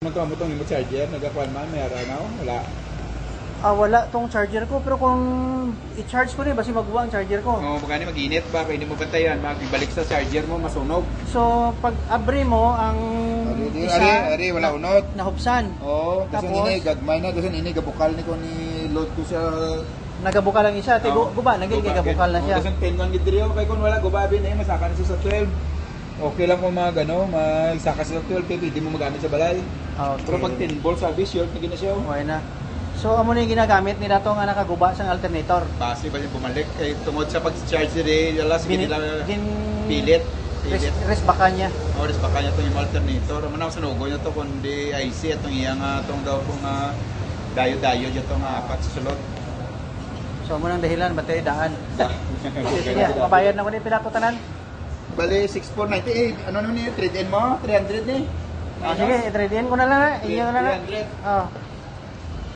Magkamo tong imo charger, nagakuan man may araw wala. Wala tong charger ko, pero kung i-charge ko rin, basi magbuwa ang charger ko. Oh, baka ni mag-init ba kay hindi mo bantayan, magbalik sa charger mo masunog. So, pag abri mo, ang Ari wala unot. nahupsan. Oh, kasi Tapos, ini gagmay na kasi ini gabukal ni ko ni load ko siya. nagabuka lang isa, guba, naging gabukal na siya. Kasi 10 lang gid diri kay kun wala gubabi na masaka na siya sa 12. Okay lang kung magsaka siya sa 12 pero hindi mo magamit sa balay. Okay. Pero pag 10 volt service short na gina siya. Okay na. So, amo na yung ginagamit nila to nga nakaguba sa alternator. Base ba yung bumalik kay tungod sa pag-charge diri alas nila pilit. Resbaka niya. Oras baka niya itong yung alternator. Manaw sa nugo niya ito kundi IC atong iyang itong daw kung dayo-dayo dyan itong apat sa sulod. So, muna ang dahilan, battery daan. Sige, mabayad na ko din pinakutanan. Bali, 6,498. Ano naman yun? Trade-in mo? 300 eh. Sige, i-trade in ko na lang. Inyo na lang. 300. Oh.